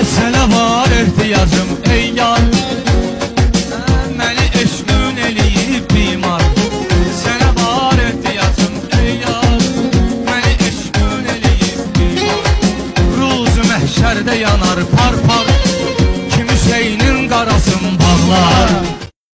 Sənə var ehtiyacım ey yar, məni eşqün eləyib bimar. Sənə var ehtiyacım ey yar, məni eşqün eləyib bimar. Ruzu məhşərdə yanar par par, kim Hüseynin qarasın bağlar.